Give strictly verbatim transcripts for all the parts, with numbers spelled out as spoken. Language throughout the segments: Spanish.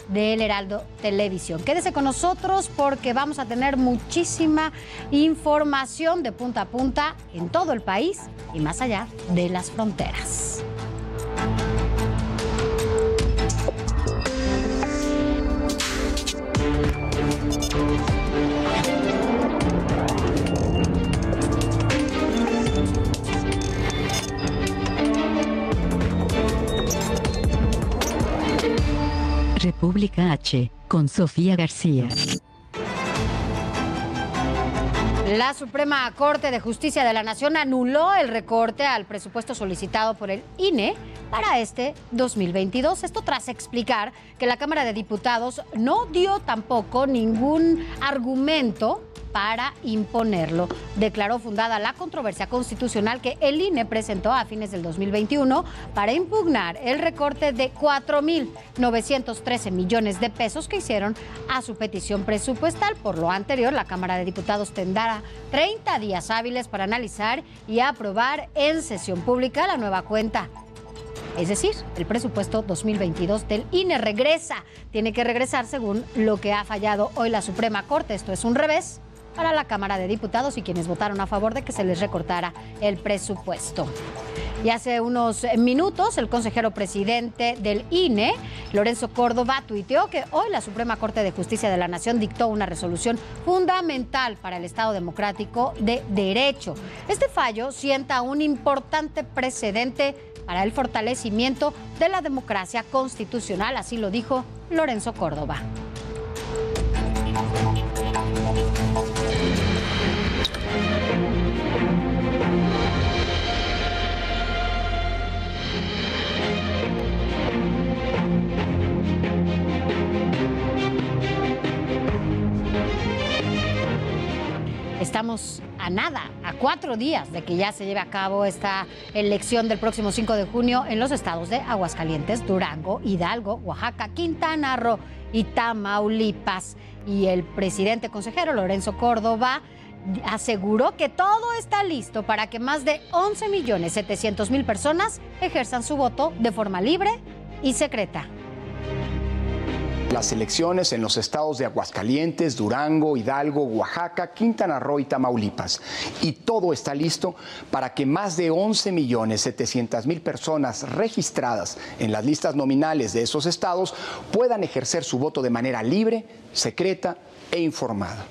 del Heraldo Televisión. Quédese con nosotros porque vamos a tener muchísima información de punta a punta en todo el país y más allá de las fronteras. República H, con Sofía García. La Suprema Corte de Justicia de la Nación anuló el recorte al presupuesto solicitado por el I N E para este dos mil veintidós. Esto tras explicar que la Cámara de Diputados no dio tampoco ningún argumento para imponerlo. Declaró fundada la controversia constitucional que el I N E presentó a fines del dos mil veintiuno para impugnar el recorte de cuatro mil novecientos trece millones de pesos que hicieron a su petición presupuestal. Por lo anterior, la Cámara de Diputados tendrá treinta días hábiles para analizar y aprobar en sesión pública la nueva cuenta. Es decir, el presupuesto dos mil veintidós del I N E regresa. Tiene que regresar según lo que ha fallado hoy la Suprema Corte. Esto es un revés para la Cámara de Diputados y quienes votaron a favor de que se les recortara el presupuesto. Y hace unos minutos, el consejero presidente del I N E, Lorenzo Córdoba, tuiteó que hoy la Suprema Corte de Justicia de la Nación dictó una resolución fundamental para el Estado democrático de derecho. Este fallo sienta un importante precedente para el fortalecimiento de la democracia constitucional, así lo dijo Lorenzo Córdoba. Estamos a nada, a cuatro días de que ya se lleve a cabo esta elección del próximo cinco de junio en los estados de Aguascalientes, Durango, Hidalgo, Oaxaca, Quintana Roo y Tamaulipas. Y el presidente consejero Lorenzo Córdoba aseguró que todo está listo para que más de once millones setecientos mil personas ejerzan su voto de forma libre y secreta. Las elecciones en los estados de Aguascalientes, Durango, Hidalgo, Oaxaca, Quintana Roo y Tamaulipas. Y todo está listo para que más de once millones setecientas mil personas registradas en las listas nominales de esos estados puedan ejercer su voto de manera libre, secreta e informada.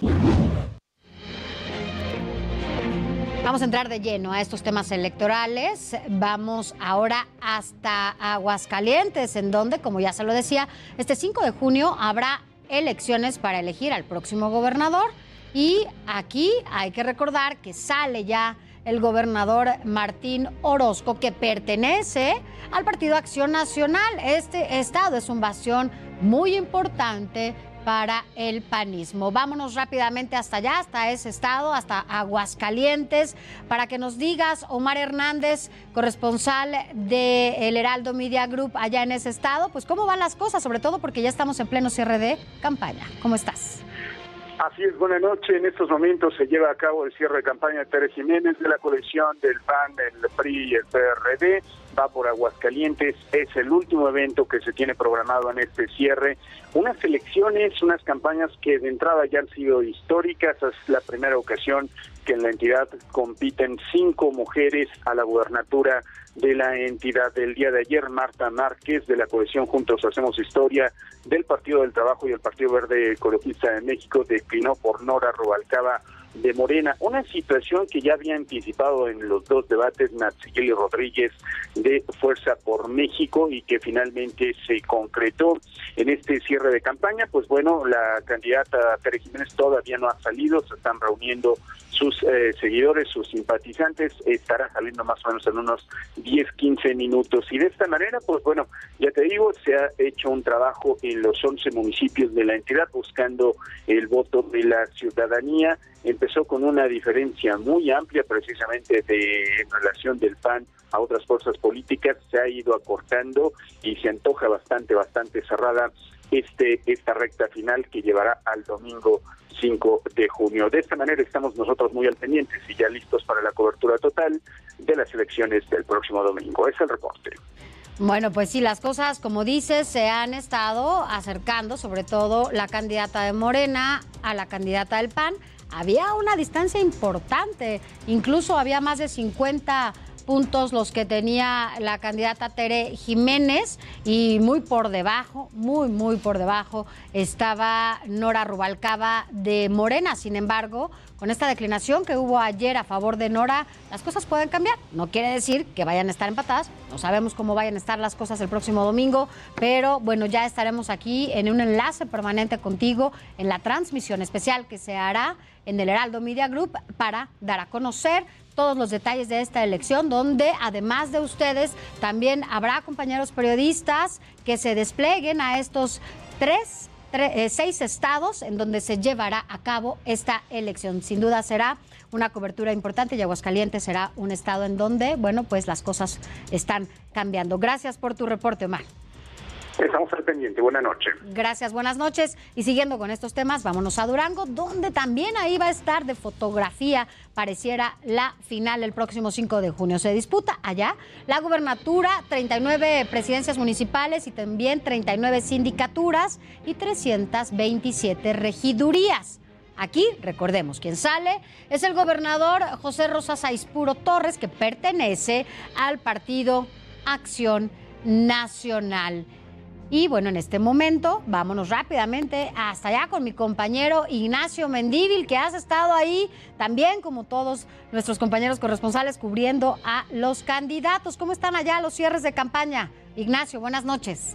Vamos a entrar de lleno a estos temas electorales. Vamos ahora hasta Aguascalientes, en donde, como ya se lo decía, este cinco de junio habrá elecciones para elegir al próximo gobernador. Y aquí hay que recordar que sale ya el gobernador Martín Orozco, que pertenece al Partido Acción Nacional. Este estado es un bastión muy importante para el panismo. Vámonos rápidamente hasta allá, hasta ese estado, hasta Aguascalientes, para que nos digas, Omar Hernández, corresponsal de El Heraldo Media Group allá en ese estado, pues cómo van las cosas, sobre todo porque ya estamos en pleno cierre de campaña. ¿Cómo estás? Así es, buenas noches. En estos momentos se lleva a cabo el cierre de campaña de Tere Jiménez de la coalición del P A N, el P R I y el P R D. Va por Aguascalientes, es el último evento que se tiene programado en este cierre. Unas elecciones, unas campañas que de entrada ya han sido históricas. Es la primera ocasión que en la entidad compiten cinco mujeres a la gubernatura de la entidad. El día de ayer, Marta Márquez, de la coalición Juntos Hacemos Historia, del Partido del Trabajo y el Partido Verde Ecologista de México, declinó por Nora Rubalcaba de Morena, una situación que ya había anticipado en los dos debates Natsiyeli Rodríguez de Fuerza por México y que finalmente se concretó en este cierre de campaña. Pues bueno, la candidata Tere Jiménez todavía no ha salido, se están reuniendo sus eh, seguidores, sus simpatizantes, estará saliendo más o menos en unos diez, quince minutos. Y de esta manera, pues bueno, ya te digo, se ha hecho un trabajo en los once municipios de la entidad buscando el voto de la ciudadanía. Empezó con una diferencia muy amplia precisamente de en relación del P A N a otras fuerzas políticas, se ha ido acortando y se antoja bastante, bastante cerrada este esta recta final que llevará al domingo cinco de junio. De esta manera estamos nosotros muy al pendientes y ya listos para la cobertura total de las elecciones del próximo domingo. Es el reporte. Bueno, pues sí, las cosas, como dices, se han estado acercando, sobre todo la candidata de Morena a la candidata del P A N. Había una distancia importante, incluso había más de cincuenta puntos los que tenía la candidata Tere Jiménez y muy por debajo, muy, muy por debajo estaba Nora Rubalcaba de Morena. Sin embargo, con esta declinación que hubo ayer a favor de Nora, las cosas pueden cambiar. No quiere decir que vayan a estar empatadas, no sabemos cómo vayan a estar las cosas el próximo domingo, pero bueno, ya estaremos aquí en un enlace permanente contigo en la transmisión especial que se hará en el Heraldo Media Group para dar a conocer todos los detalles de esta elección, donde además de ustedes también habrá compañeros periodistas que se desplieguen a estos tres, tres eh, seis estados en donde se llevará a cabo esta elección. Sin duda será una cobertura importante y Aguascalientes será un estado en donde, bueno, pues las cosas están cambiando. Gracias por tu reporte, Omar. Estamos al pendiente. Buenas noches. Gracias, buenas noches. Y siguiendo con estos temas, vámonos a Durango, donde también ahí va a estar de fotografía, pareciera la final el próximo cinco de junio. Se disputa allá la gubernatura, treinta y nueve presidencias municipales y también treinta y nueve sindicaturas y trescientas veintisiete regidurías. Aquí, recordemos, quien sale es el gobernador José Rosa Saizpuro Torres, que pertenece al partido Acción Nacional. Y bueno, en este momento, vámonos rápidamente hasta allá con mi compañero Ignacio Mendívil, que has estado ahí también, como todos nuestros compañeros corresponsales, cubriendo a los candidatos. ¿Cómo están allá los cierres de campaña? Ignacio, buenas noches.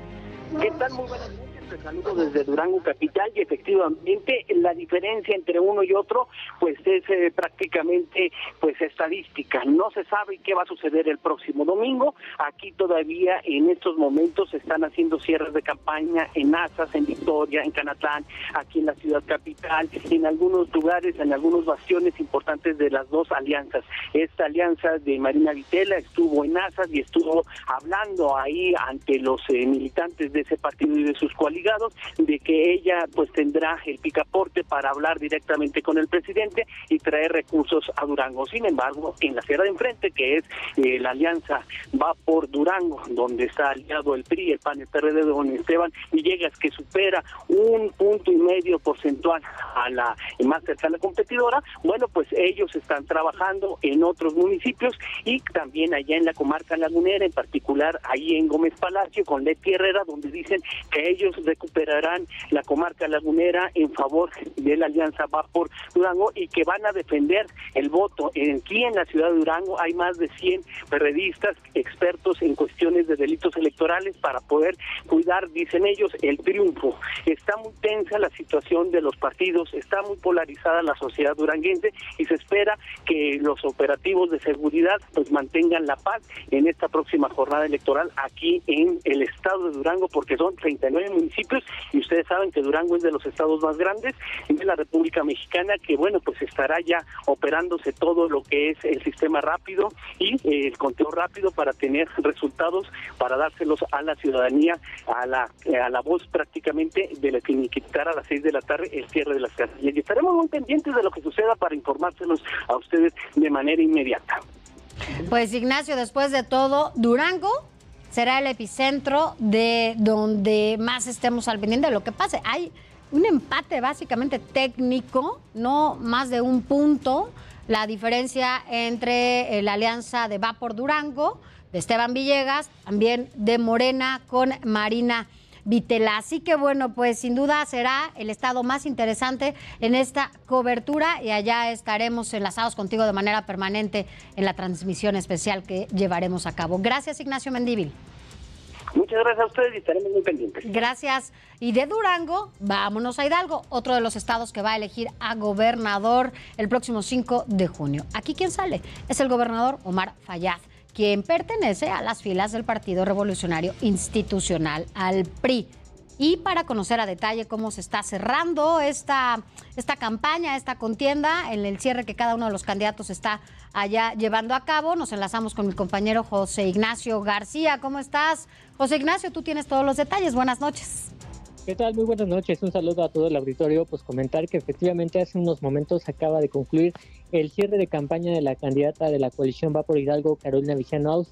¿Qué tal? Muy buenas noches. Te saludo desde Durango capital y efectivamente la diferencia entre uno y otro pues es eh, prácticamente pues estadística. No se sabe qué va a suceder el próximo domingo. Aquí todavía en estos momentos se están haciendo cierres de campaña en Azas, en Victoria, en Canatlán, aquí en la ciudad capital, en algunos lugares, en algunos bastiones importantes de las dos alianzas. Esta alianza de Marina Vitela estuvo en Azas y estuvo hablando ahí ante los eh, militantes de ese partido y de sus coaligados de que ella pues tendrá el picaporte para hablar directamente con el presidente y traer recursos a Durango. Sin embargo, en la sierra de enfrente, que es eh, la alianza Va por Durango, donde está aliado el P R I, el P A N, el P R D de don Esteban Villegas, que supera un punto y medio porcentual a la más cercana competidora, bueno, pues ellos están trabajando en otros municipios y también allá en la comarca lagunera, en particular ahí en Gómez Palacio, con Leti Herrera, donde dicen que ellos recuperarán la comarca lagunera en favor de la alianza Va por Durango y que van a defender el voto. Aquí en la ciudad de Durango hay más de cien perredistas expertos en cuestiones de delitos electorales para poder cuidar, dicen ellos, el triunfo. Está muy tensa la situación de los partidos, está muy polarizada la sociedad duranguense y se espera que los operativos de seguridad pues mantengan la paz en esta próxima jornada electoral aquí en el estado de Durango, porque son treinta y nueve municipios y ustedes saben que Durango es de los estados más grandes de la República Mexicana, que bueno, pues estará ya operándose todo lo que es el sistema rápido y eh, el conteo rápido para tener resultados, para dárselos a la ciudadanía, a la a la voz prácticamente de la finiquitar a las seis de la tarde el cierre de las casillas. Y estaremos muy pendientes de lo que suceda para informárselos a ustedes de manera inmediata. Pues Ignacio, después de todo, Durango será el epicentro de donde más estemos al pendiente de lo que pase. Hay un empate básicamente técnico, no más de un punto, la diferencia entre la alianza de Va por Durango, de Esteban Villegas, también de Morena con Marina Vitela. Así que bueno, pues sin duda será el estado más interesante en esta cobertura y allá estaremos enlazados contigo de manera permanente en la transmisión especial que llevaremos a cabo. Gracias, Ignacio Mendívil. Muchas gracias a ustedes y estaremos muy pendientes. Gracias. Y de Durango, vámonos a Hidalgo, otro de los estados que va a elegir a gobernador el próximo cinco de junio. Aquí, ¿quién sale? Es el gobernador Omar Fayad, quien pertenece a las filas del Partido Revolucionario Institucional, al P R I. Y para conocer a detalle cómo se está cerrando esta, esta campaña, esta contienda, en el cierre que cada uno de los candidatos está allá llevando a cabo, nos enlazamos con mi compañero José Ignacio García. ¿Cómo estás? José Ignacio, tú tienes todos los detalles. Buenas noches. ¿Qué tal? Muy buenas noches. Un saludo a todo el auditorio. Pues comentar que efectivamente hace unos momentos acaba de concluir el cierre de campaña de la candidata de la coalición Va por Hidalgo, Carolina Villano Austria,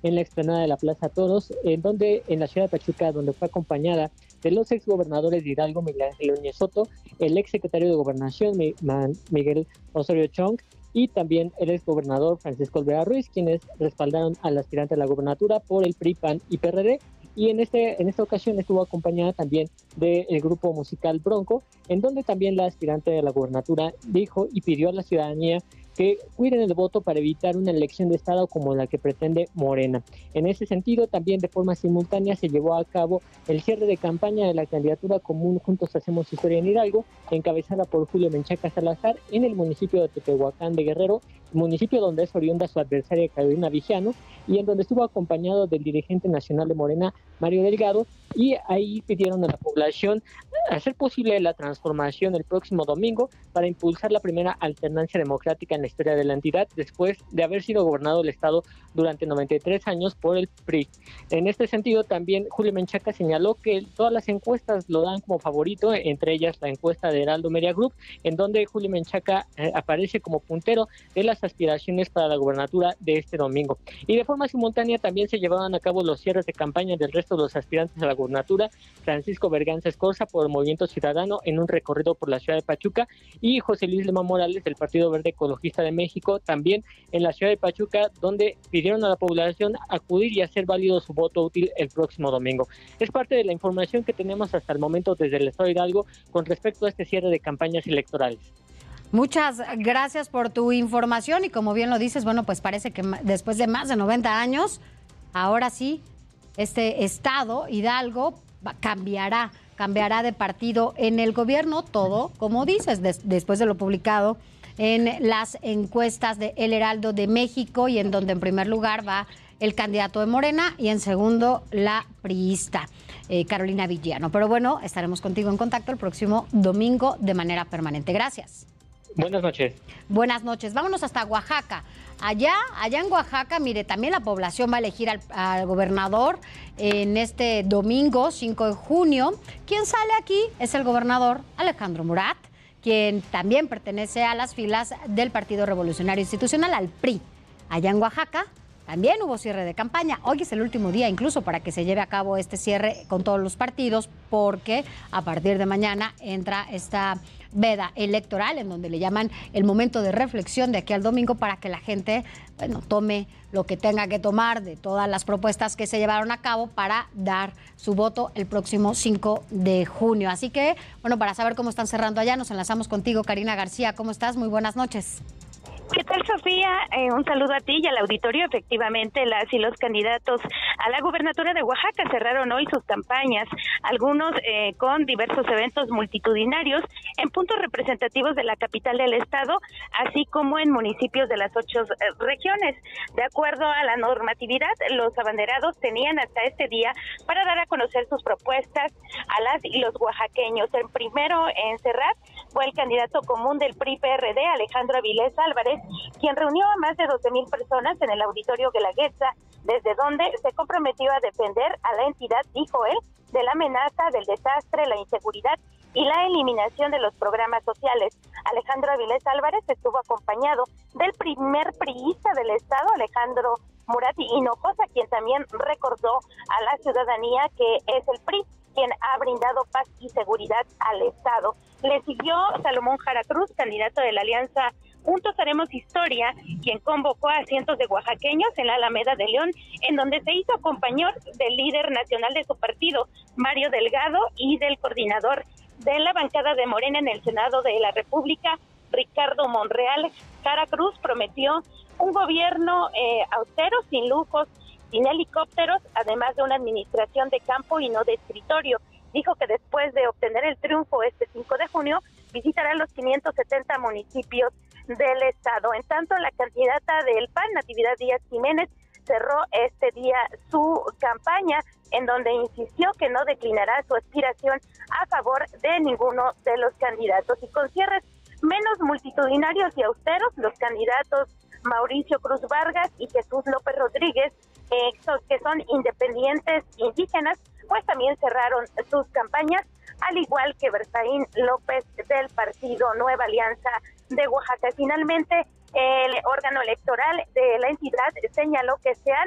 en la explanada de la Plaza Toros, en donde en la ciudad de Pachuca, donde fue acompañada de los exgobernadores de Hidalgo, Miguel Ángel Núñez Soto, el exsecretario de Gobernación, Miguel Osorio Chong, y también el exgobernador Francisco Olvera Ruiz, quienes respaldaron al aspirante a la gobernatura por el P R I, P A N y P R D. Y en, este, en esta ocasión estuvo acompañada también del grupo musical Bronco, en donde también la aspirante a la gobernatura dijo y pidió a la ciudadanía que cuiden el voto para evitar una elección de Estado como la que pretende Morena. En ese sentido, también de forma simultánea se llevó a cabo el cierre de campaña de la candidatura común Juntos Hacemos Historia en Hidalgo, encabezada por Julio Menchaca Salazar en el municipio de Tepehuacán de Guerrero, municipio donde es oriunda su adversaria Carolina Vigiano, y en donde estuvo acompañado del dirigente nacional de Morena, Mario Delgado, y ahí pidieron a la población hacer posible la transformación el próximo domingo para impulsar la primera alternancia democrática en la historia de la entidad después de haber sido gobernado el estado durante noventa y tres años por el P R I. En este sentido, también Julio Menchaca señaló que todas las encuestas lo dan como favorito, entre ellas la encuesta de Heraldo Media Group, en donde Julio Menchaca eh, aparece como puntero de las aspiraciones para la gobernatura de este domingo. Y de forma simultánea también se llevaban a cabo los cierres de campaña del resto de los aspirantes a la gobernatura: Francisco Berganza Escorza por el Movimiento Ciudadano en un recorrido por la ciudad de Pachuca, y José Luis Lema Morales del Partido Verde Ecologista de México también en la ciudad de Pachuca, donde pidieron a la población acudir y hacer válido su voto útil el próximo domingo. Es parte de la información que tenemos hasta el momento desde el estado de Hidalgo con respecto a este cierre de campañas electorales. Muchas gracias por tu información y como bien lo dices, bueno, pues parece que después de más de noventa años, ahora sí, este estado, Hidalgo, cambiará, cambiará de partido en el gobierno, todo, como dices, des, después de lo publicado en las encuestas de El Heraldo de México, y en donde en primer lugar va el candidato de Morena y en segundo la priista, eh, Carolina Vigiano. Pero bueno, estaremos contigo en contacto el próximo domingo de manera permanente. Gracias. Buenas noches. Buenas noches. Vámonos hasta Oaxaca. Allá, allá en Oaxaca, mire, también la población va a elegir al, al gobernador en este domingo, cinco de junio. Quien sale aquí es el gobernador Alejandro Murat, quien también pertenece a las filas del Partido Revolucionario Institucional, al P R I. Allá en Oaxaca también hubo cierre de campaña. Hoy es el último día incluso para que se lleve a cabo este cierre con todos los partidos, porque a partir de mañana entra esta veda electoral, en donde le llaman el momento de reflexión de aquí al domingo, para que la gente, bueno, tome lo que tenga que tomar de todas las propuestas que se llevaron a cabo para dar su voto el próximo cinco de junio. Así que, bueno, para saber cómo están cerrando allá, nos enlazamos contigo, Karina García. ¿Cómo estás? Muy buenas noches. ¿Qué tal, Sofía? Eh, un saludo a ti y al auditorio. Efectivamente, las y los candidatos a la gubernatura de Oaxaca cerraron hoy sus campañas, algunos eh, con diversos eventos multitudinarios en puntos representativos de la capital del estado, así como en municipios de las ocho eh, regiones. De acuerdo a la normatividad, los abanderados tenían hasta este día para dar a conocer sus propuestas a las y los oaxaqueños. El primero en cerrar fue el candidato común del P R I P R D, Alejandro Avilés Álvarez, quien reunió a más de doce mil personas en el auditorio Guelaguetza, desde donde se comprometió a defender a la entidad, dijo él, de la amenaza, del desastre, la inseguridad y la eliminación de los programas sociales. Alejandro Avilés Álvarez estuvo acompañado del primer priista del estado, Alejandro Murat Hinojosa, quien también recordó a la ciudadanía que es el P R I quien ha brindado paz y seguridad al estado. Le siguió Salomón Jara Cruz, candidato de la alianza Juntos Haremos Historia, quien convocó a cientos de oaxaqueños en la Alameda de León, en donde se hizo compañero del líder nacional de su partido, Mario Delgado, y del coordinador de la bancada de Morena en el Senado de la República, Ricardo Monreal. Jara Cruz prometió un gobierno eh, austero, sin lujos, sin helicópteros, además de una administración de campo y no de escritorio. Dijo que después de obtener el triunfo este cinco de junio, visitará los quinientos setenta municipios del estado. En tanto, la candidata del P A N, Natividad Díaz Jiménez, cerró este día su campaña, en donde insistió que no declinará su aspiración a favor de ninguno de los candidatos. Y con cierres menos multitudinarios y austeros, los candidatos Mauricio Cruz Vargas y Jesús López Rodríguez, eh, que son independientes indígenas, pues también cerraron sus campañas, al igual que Berzaín López del partido Nueva Alianza de Oaxaca. Finalmente, el órgano electoral de la entidad señaló que se han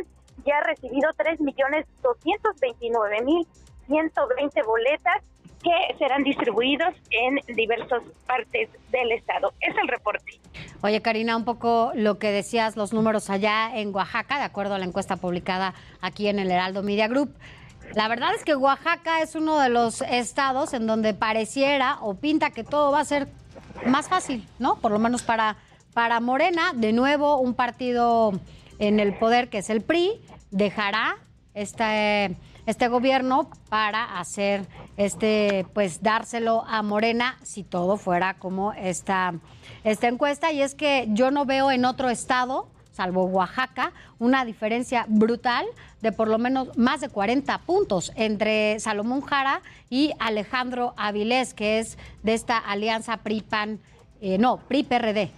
ya ha recibido tres millones doscientos veintinueve mil ciento veinte boletas que serán distribuidos en diversas partes del estado. Es el reporte. Oye, Karina, un poco lo que decías, los números allá en Oaxaca, de acuerdo a la encuesta publicada aquí en el Heraldo Media Group. La verdad es que Oaxaca es uno de los estados en donde pareciera o pinta que todo va a ser más fácil, ¿no? Por lo menos para, para Morena. De nuevo, un partido en el poder que es el P R I dejará este... este gobierno para hacer este, pues dárselo a Morena si todo fuera como esta, esta encuesta. Y es que yo no veo en otro estado, salvo Oaxaca, una diferencia brutal de por lo menos más de cuarenta puntos entre Salomón Jara y Alejandro Avilés, que es de esta alianza P R I-PAN, eh, no, P R I-P R D.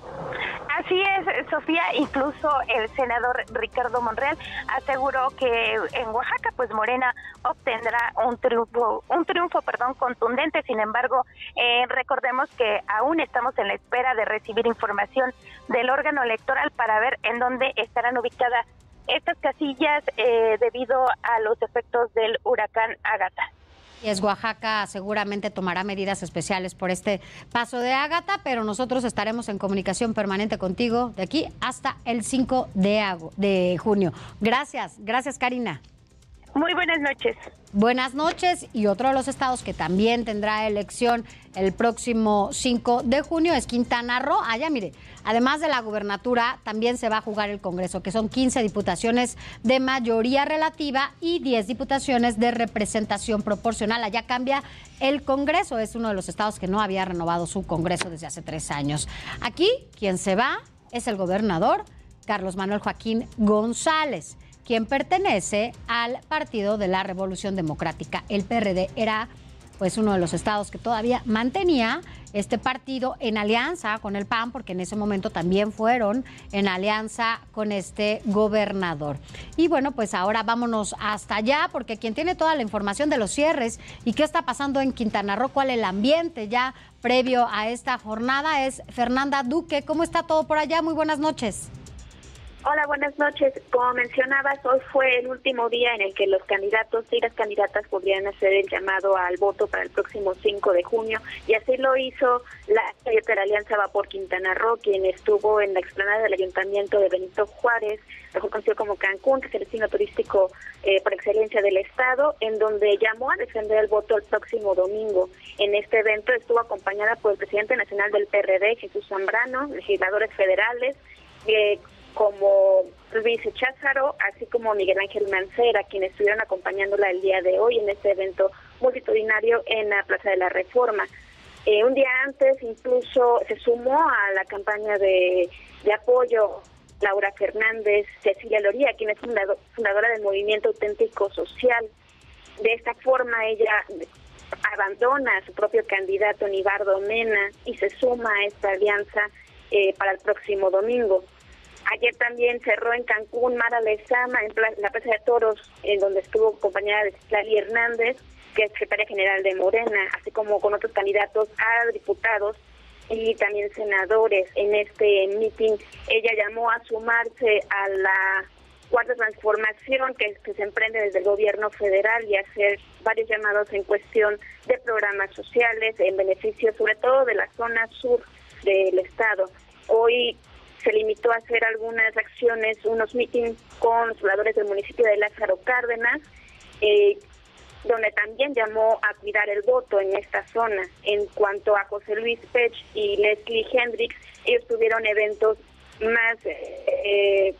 Así es, Sofía, incluso el senador Ricardo Monreal aseguró que en Oaxaca pues Morena obtendrá un triunfo, un triunfo, perdón, contundente. Sin embargo, eh, recordemos que aún estamos en la espera de recibir información del órgano electoral para ver en dónde estarán ubicadas estas casillas eh, debido a los efectos del huracán Ágata. Y es Oaxaca seguramente tomará medidas especiales por este paso de Ágata, pero nosotros estaremos en comunicación permanente contigo de aquí hasta el cinco de junio. Gracias, gracias Karina. Muy buenas noches. Buenas noches. Y otro de los estados que también tendrá elección el próximo cinco de junio es Quintana Roo. Allá, mire, además de la gubernatura, también se va a jugar el Congreso, que son quince diputaciones de mayoría relativa y diez diputaciones de representación proporcional. Allá cambia el Congreso. Es uno de los estados que no había renovado su Congreso desde hace tres años. Aquí, quien se va es el gobernador Carlos Manuel Joaquín González, quien pertenece al Partido de la Revolución Democrática. El P R D era pues uno de los estados que todavía mantenía este partido en alianza con el P A N, porque en ese momento también fueron en alianza con este gobernador. Y bueno, pues ahora vámonos hasta allá, porque quien tiene toda la información de los cierres y qué está pasando en Quintana Roo, cuál es el ambiente ya previo a esta jornada, es Fernanda Duque. ¿Cómo está todo por allá? Muy buenas noches. Hola, buenas noches. Como mencionabas, hoy fue el último día en el que los candidatos y las candidatas podrían hacer el llamado al voto para el próximo cinco de junio, y así lo hizo la secretaria de Alianza Va por Quintana Roo, quien estuvo en la explanada del Ayuntamiento de Benito Juárez, mejor conocido como Cancún, que es el destino turístico eh, por excelencia del estado, en donde llamó a defender el voto el próximo domingo. En este evento estuvo acompañada por el presidente nacional del P R D, Jesús Zambrano, legisladores federales, eh, como Luis Cházaro, así como Miguel Ángel Mancera, quienes estuvieron acompañándola el día de hoy en este evento multitudinario en la Plaza de la Reforma. Eh, un día antes incluso se sumó a la campaña de, de apoyo Laura Fernández, Cecilia Loría, quien es fundado, fundadora del Movimiento Auténtico Social. De esta forma ella abandona a su propio candidato Nibardo Mena y se suma a esta alianza eh, para el próximo domingo. Ayer también cerró en Cancún Mara Lezama, en la Plaza de Toros, en donde estuvo acompañada de Lali Hernández, que es secretaria general de Morena, así como con otros candidatos a diputados y también senadores. En este mitin ella llamó a sumarse a la cuarta transformación que, que se emprende desde el gobierno federal y hacer varios llamados en cuestión de programas sociales en beneficio sobre todo de la zona sur del estado. Hoy se limitó a hacer algunas acciones, unos mítines con los pobladores del municipio de Lázaro Cárdenas, eh, donde también llamó a cuidar el voto en esta zona. En cuanto a José Luis Pech y Leslie Hendricks, ellos tuvieron eventos más eh,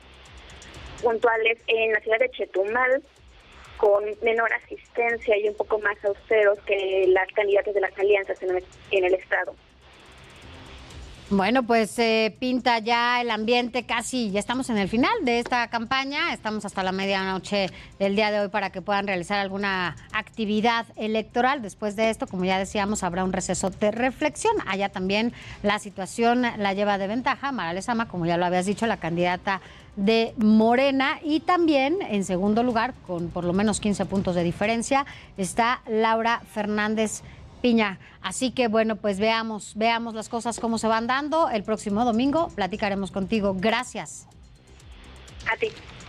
puntuales en la ciudad de Chetumal, con menor asistencia y un poco más austeros que las candidatas de las alianzas en el, en el estado. Bueno, pues eh, pinta ya el ambiente casi, ya estamos en el final de esta campaña, estamos hasta la medianoche del día de hoy para que puedan realizar alguna actividad electoral. Después de esto, como ya decíamos, habrá un receso de reflexión. Allá también la situación la lleva de ventaja Mara Lezama, como ya lo habías dicho, la candidata de Morena, y también en segundo lugar, con por lo menos quince puntos de diferencia, está Laura Fernández Piña. Así que bueno, pues veamos, veamos las cosas cómo se van dando. El próximo domingo platicaremos contigo. Gracias. A ti.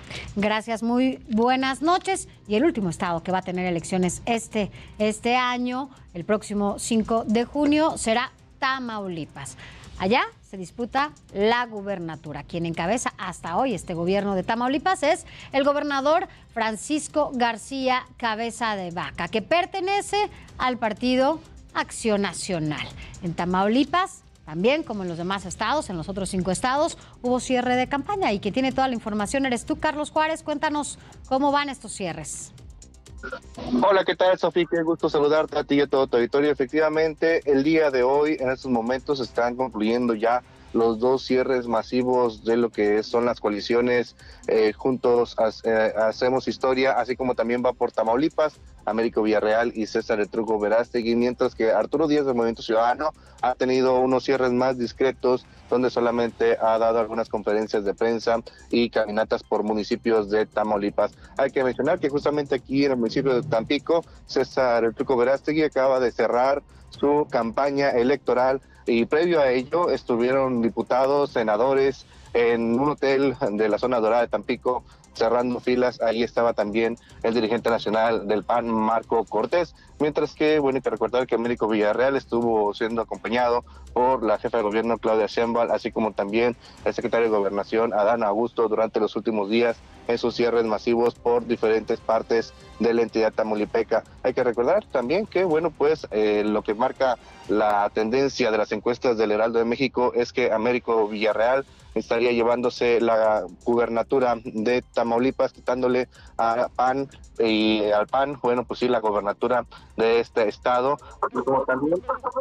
Gracias, muy buenas noches. Y el último estado que va a tener elecciones este, este año, el próximo cinco de junio, será Tamaulipas. Allá se disputa la gubernatura. Quien encabeza hasta hoy este gobierno de Tamaulipas es el gobernador Francisco García Cabeza de Vaca, que pertenece al partido Acción Nacional. En Tamaulipas, también como en los demás estados, en los otros cinco estados, hubo cierre de campaña y quien tiene toda la información eres tú, Carlos Juárez. Cuéntanos cómo van estos cierres. Hola, ¿qué tal, Sofía? Qué gusto saludarte a ti y a todo tu auditorio. Efectivamente, el día de hoy, en estos momentos, están concluyendo ya los dos cierres masivos de lo que son las coaliciones eh, Juntos eh, Hacemos Historia, así como también va por Tamaulipas, Américo Villarreal y César El Truco Verástegui, mientras que Arturo Díaz del Movimiento Ciudadano ha tenido unos cierres más discretos, donde solamente ha dado algunas conferencias de prensa y caminatas por municipios de Tamaulipas. Hay que mencionar que justamente aquí en el municipio de Tampico, César El Truco Verástegui acaba de cerrar su campaña electoral y previo a ello estuvieron diputados, senadores en un hotel de la zona dorada de Tampico cerrando filas. Ahí estaba también el dirigente nacional del P A N, Marco Cortés, mientras que, bueno, hay que recordar que Américo Villarreal estuvo siendo acompañado por la jefa de gobierno Claudia Sheinbaum, así como también el secretario de Gobernación Adán Augusto durante los últimos días en sus cierres masivos por diferentes partes de la entidad tamaulipeca. Hay que recordar también que, bueno, pues eh, lo que marca la tendencia de las encuestas del Heraldo de México es que Américo Villarreal estaría llevándose la gubernatura de Tamaulipas, quitándole a P A N y al P A N, bueno, pues sí, la gubernatura de este estado, así como también,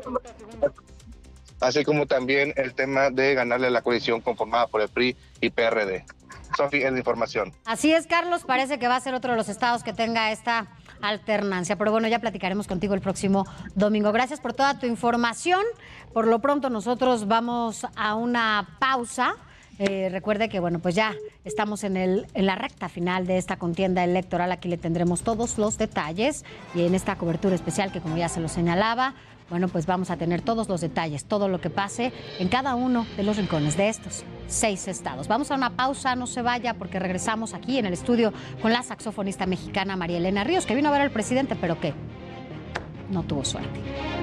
así como también el tema de ganarle a la coalición conformada por el P R I y P R D. Sofi, es la información. Así es, Carlos, parece que va a ser otro de los estados que tenga esta alternancia, pero bueno, ya platicaremos contigo el próximo domingo. Gracias por toda tu información. Por lo pronto nosotros vamos a una pausa. Eh, recuerde que, bueno, pues ya estamos en, el, en la recta final de esta contienda electoral. Aquí le tendremos todos los detalles y en esta cobertura especial que, como ya se lo señalaba, bueno, pues vamos a tener todos los detalles, todo lo que pase en cada uno de los rincones de estos seis estados. Vamos a una pausa, no se vaya, porque regresamos aquí en el estudio con la saxofonista mexicana María Elena Ríos, que vino a ver al presidente, pero que no tuvo suerte.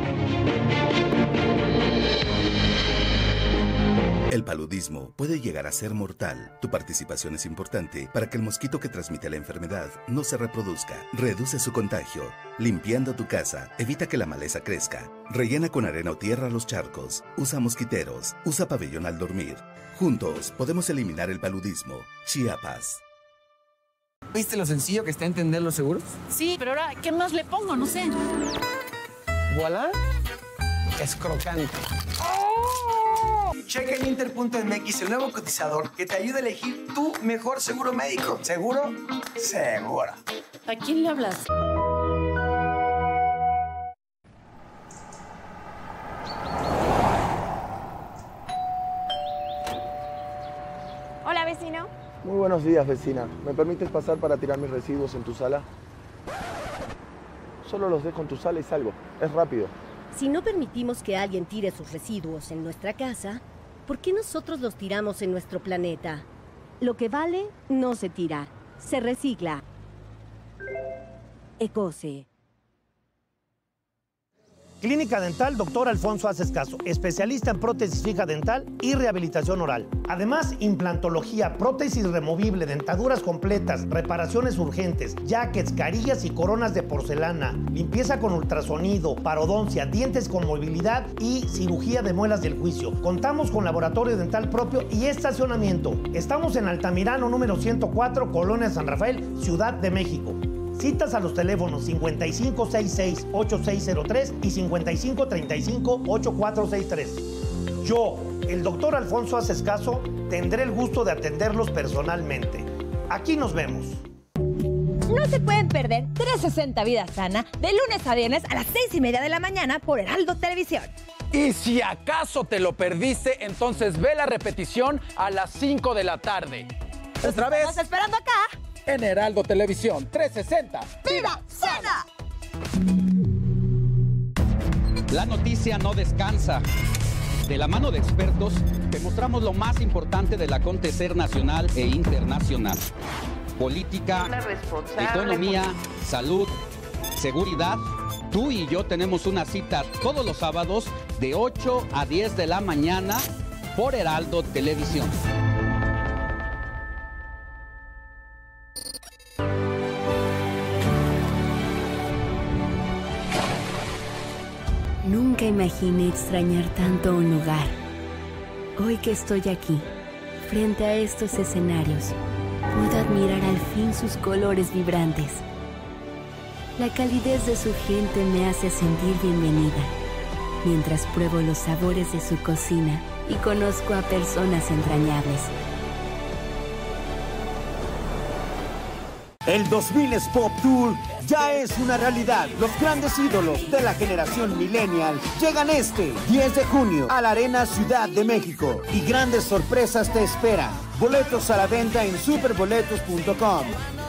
El paludismo puede llegar a ser mortal. Tu participación es importante para que el mosquito que transmite la enfermedad no se reproduzca. Reduce su contagio. Limpiando tu casa, evita que la maleza crezca. Rellena con arena o tierra los charcos. Usa mosquiteros. Usa pabellón al dormir. Juntos podemos eliminar el paludismo. Chiapas. ¿Viste lo sencillo que está entender los seguros? Sí, pero ahora, ¿qué más le pongo? No sé. Voilà. Es crocante. Checa en Inter punto M X el nuevo cotizador que te ayuda a elegir tu mejor seguro médico. ¿Seguro? Seguro. ¿A quién le hablas? Hola, vecino. Muy buenos días, vecina. ¿Me permites pasar para tirar mis residuos en tu sala? Solo los dejo en tu sala y salgo. Es rápido. Si no permitimos que alguien tire sus residuos en nuestra casa, ¿por qué nosotros los tiramos en nuestro planeta? Lo que vale no se tira, se recicla. Ecose. Clínica Dental Doctor Alfonso Aces Caso, especialista en prótesis fija dental y rehabilitación oral. Además, implantología, prótesis removible, dentaduras completas, reparaciones urgentes, jackets, carillas y coronas de porcelana, limpieza con ultrasonido, parodoncia, dientes con movilidad y cirugía de muelas del juicio. Contamos con laboratorio dental propio y estacionamiento. Estamos en Altamirano número ciento cuatro, Colonia San Rafael, Ciudad de México. Citas a los teléfonos cincuenta y cinco sesenta y seis, ochenta y seis cero tres y cincuenta y cinco treinta y cinco, ochenta y cuatro sesenta y tres. Yo, el doctor Alfonso Aces Caso, tendré el gusto de atenderlos personalmente. Aquí nos vemos. No se pueden perder trescientos sesenta Vida Sana de lunes a viernes a las seis y media de la mañana por Heraldo Televisión. Y si acaso te lo perdiste, entonces ve la repetición a las cinco de la tarde. Otra vez. Estamos esperando acá. En Heraldo Televisión trescientos sesenta. ¡Viva Sana! La noticia no descansa. De la mano de expertos, te mostramos lo más importante del acontecer nacional e internacional. política, economía, salud, seguridad. Tú y yo tenemos una cita todos los sábados de ocho a diez de la mañana por Heraldo Televisión. Nunca imaginé extrañar tanto un lugar. Hoy que estoy aquí, frente a estos escenarios, puedo admirar al fin sus colores vibrantes. La calidez de su gente me hace sentir bienvenida, mientras pruebo los sabores de su cocina y conozco a personas entrañables. El dos mil Pop Tour ya es una realidad. Los grandes ídolos de la generación millennial llegan este diez de junio a la Arena Ciudad de México y grandes sorpresas te esperan. Boletos a la venta en superboletos punto com.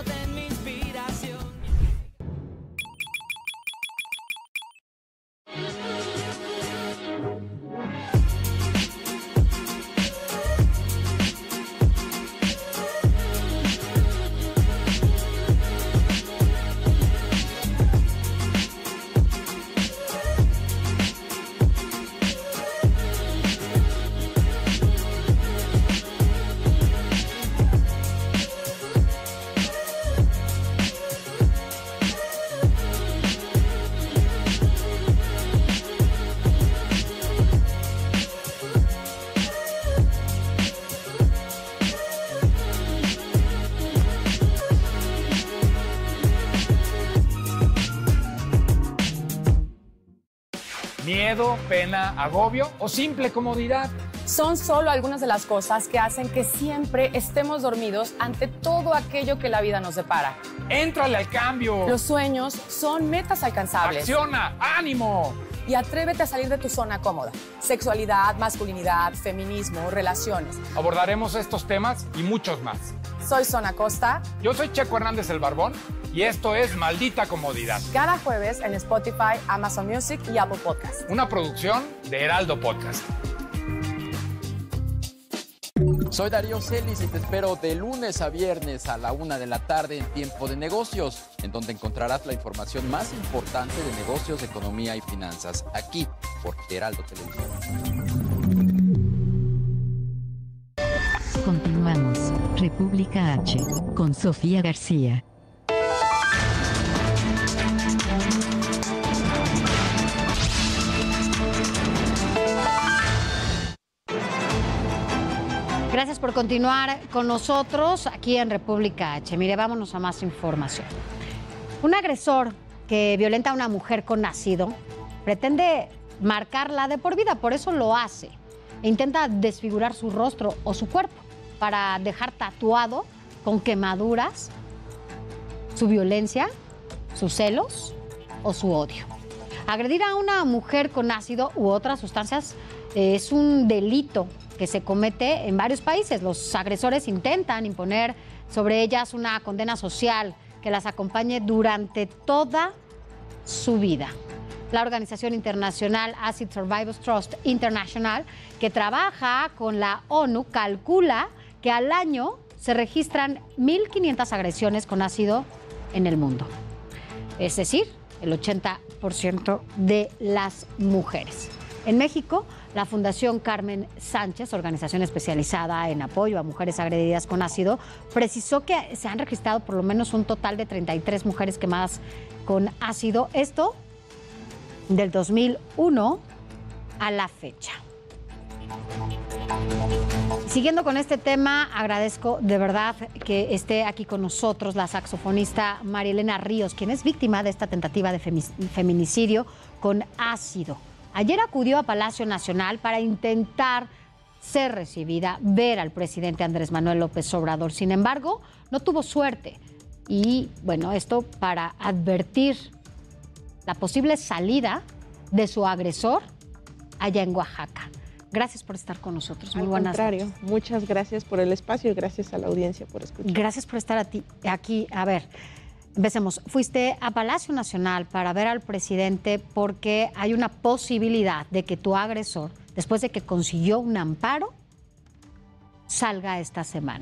Miedo, pena, agobio o simple comodidad. Son solo algunas de las cosas que hacen que siempre estemos dormidos ante todo aquello que la vida nos depara. ¡Éntrale al cambio! Los sueños son metas alcanzables. ¡Acciona! ¡Ánimo! Y atrévete a salir de tu zona cómoda. Sexualidad, masculinidad, feminismo, relaciones. Abordaremos estos temas y muchos más. Soy Zona Costa. Yo soy Checo Hernández el Barbón y esto es Maldita Comodidad. Cada jueves en Spotify, Amazon Music y Apple Podcast. Una producción de Heraldo Podcast. Soy Darío Celis y te espero de lunes a viernes a la una de la tarde en Tiempo de Negocios, en donde encontrarás la información más importante de negocios, economía y finanzas, aquí por Heraldo Televisión. Continuamos. República H, con Sofía García. Gracias por continuar con nosotros aquí en República H. Mire, vámonos a más información. Un agresor que violenta a una mujer con ácido pretende marcarla de por vida, por eso lo hace. E intenta desfigurar su rostro o su cuerpo para dejar tatuado con quemaduras su violencia, sus celos o su odio. Agredir a una mujer con ácido u otras sustancias eh, es un delito que se comete en varios países. Los agresores intentan imponer sobre ellas una condena social que las acompañe durante toda su vida. La organización internacional Acid Survivors Trust International, que trabaja con la ONU, calcula que al año se registran mil quinientas agresiones con ácido en el mundo. Es decir, el ochenta por ciento de las mujeres. En México, la Fundación Carmen Sánchez, organización especializada en apoyo a mujeres agredidas con ácido, precisó que se han registrado por lo menos un total de treinta y tres mujeres quemadas con ácido. Esto del dos mil uno a la fecha. Siguiendo con este tema, agradezco de verdad que esté aquí con nosotros la saxofonista María Elena Ríos, quien es víctima de esta tentativa de feminicidio con ácido. Ayer acudió a Palacio Nacional para intentar ser recibida, ver al presidente Andrés Manuel López Obrador. Sin embargo, no tuvo suerte. Y bueno, esto para advertir la posible salida de su agresor allá en Oaxaca. Gracias por estar con nosotros. Muy Al buenas contrario, noches. Muchas gracias por el espacio y gracias a la audiencia por escuchar. Gracias por estar a ti, aquí. A ver, empecemos. Fuiste a Palacio Nacional para ver al presidente porque hay una posibilidad de que tu agresor, después de que consiguió un amparo, salga esta semana.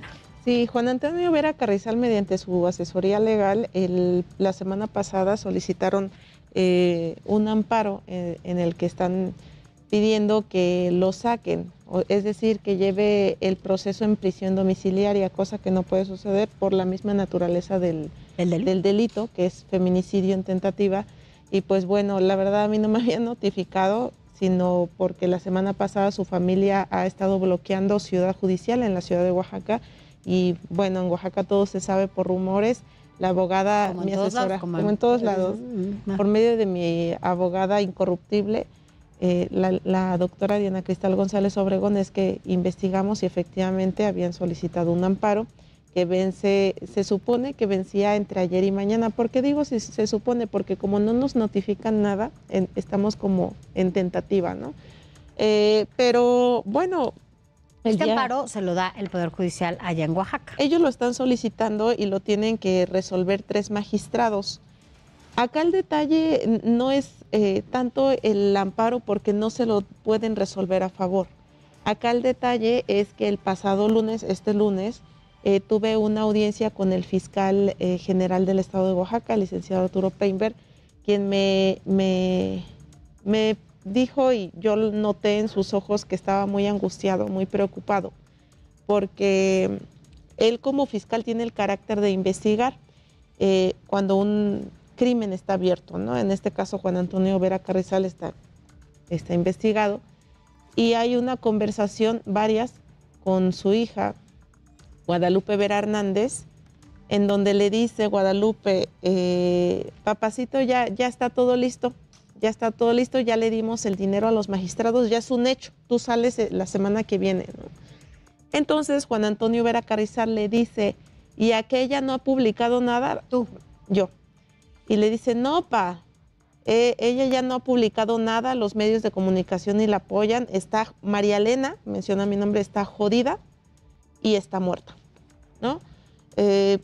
Sí, Juan Antonio Vera Carrizal, mediante su asesoría legal, el, la semana pasada solicitaron eh, un amparo eh, en el que están pidiendo que lo saquen, o, es decir, que lleve el proceso en prisión domiciliaria, cosa que no puede suceder por la misma naturaleza del, ¿El delito? del delito, que es feminicidio en tentativa. Y pues bueno, la verdad a mí no me habían notificado, sino porque la semana pasada su familia ha estado bloqueando Ciudad Judicial en la ciudad de Oaxaca. Y bueno, en Oaxaca todo se sabe por rumores. La abogada, mi asesora, lados, como, como en todos lados, no. por medio de mi abogada incorruptible, eh, la, la doctora Diana Cristal González Obregón, es que investigamos y efectivamente habían solicitado un amparo que vence, se supone que vencía entre ayer y mañana. ¿Por qué digo si se supone? Porque como no nos notifican nada, en, estamos como en tentativa, ¿no? Eh, pero bueno... Este amparo se lo da el Poder Judicial allá en Oaxaca. Ellos lo están solicitando y lo tienen que resolver tres magistrados. Acá el detalle no es eh, tanto el amparo porque no se lo pueden resolver a favor. Acá el detalle es que el pasado lunes, este lunes, eh, tuve una audiencia con el fiscal eh, general del estado de Oaxaca, el licenciado Arturo Peinberg, quien me... me, me dijo, y yo noté en sus ojos que estaba muy angustiado, muy preocupado, porque él como fiscal tiene el carácter de investigar eh, cuando un crimen está abierto, ¿no? En este caso Juan Antonio Vera Carrizal está, está investigado, y hay una conversación, varias, con su hija, Guadalupe Vera Hernández, en donde le dice Guadalupe, eh, papacito, ya, ya está todo listo, ya está todo listo, ya le dimos el dinero a los magistrados, ya es un hecho, tú sales la semana que viene, ¿no? Entonces Juan Antonio Vera Carrizal le dice, ¿y aquella no ha publicado nada? Tú, yo. Y le dice, no, pa, eh, ella ya no ha publicado nada, los medios de comunicación ni la apoyan, está María Elena, menciona mi nombre, está jodida y está muerta, ¿no? Eh,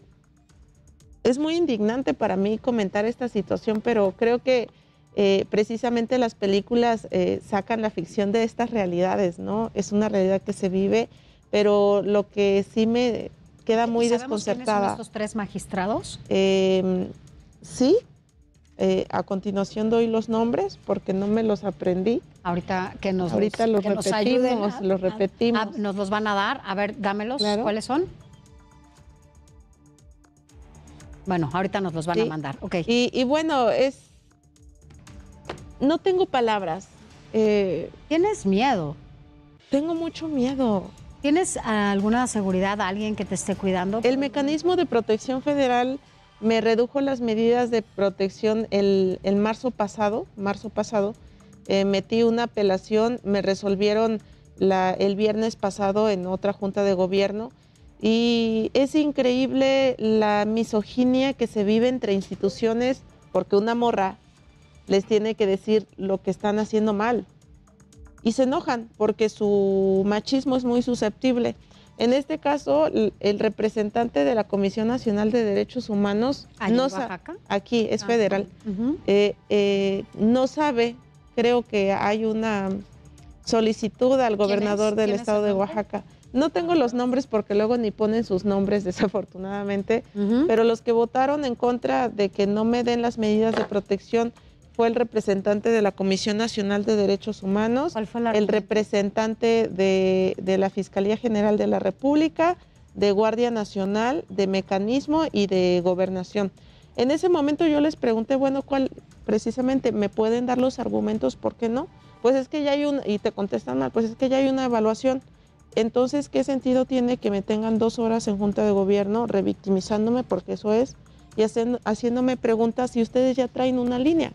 es muy indignante para mí comentar esta situación, pero creo que Eh, precisamente las películas eh, sacan la ficción de estas realidades, ¿no? Es una realidad que se vive, pero lo que sí me queda muy desconcertada. ¿Sabemos quiénes son estos tres magistrados? Eh, sí, eh, a continuación doy los nombres porque no me los aprendí. Ahorita que nos, Ahorita los que repetimos, nos ayuden a, los repetimos. A, a, nos los van a dar, a ver, dámelos, claro. ¿Cuáles son? Bueno, ahorita nos los van sí. a mandar, ok. Y, y bueno, es... No tengo palabras. Eh, ¿Tienes miedo? Tengo mucho miedo. ¿Tienes alguna seguridad, alguien que te esté cuidando? El mecanismo de protección federal me redujo las medidas de protección el, el marzo pasado. Marzo pasado eh, metí una apelación, me resolvieron la, el viernes pasado en otra junta de gobierno. Y es increíble la misoginia que se vive entre instituciones porque una morra les tiene que decir lo que están haciendo mal. Y se enojan porque su machismo es muy susceptible. En este caso, el, el representante de la Comisión Nacional de Derechos Humanos, no en Oaxaca? Aquí es ah, federal, uh-huh. eh, eh, no sabe, creo que hay una solicitud al gobernador del estado de Oaxaca. No tengo los nombres porque luego ni ponen sus nombres, desafortunadamente, uh-huh. pero los que votaron en contra de que no me den las medidas de protección fue el representante de la Comisión Nacional de Derechos Humanos, ¿Cuál fue la el representante de, de la Fiscalía General de la República, de Guardia Nacional, de Mecanismo y de Gobernación. En ese momento yo les pregunté, bueno, ¿cuál precisamente me pueden dar los argumentos? ¿Por qué no? Pues es que ya hay un, y te contestan mal, pues es que ya hay una evaluación. Entonces, ¿qué sentido tiene que me tengan dos horas en Junta de Gobierno revictimizándome, porque eso es, y haciendo, haciéndome preguntas si ustedes ya traen una línea?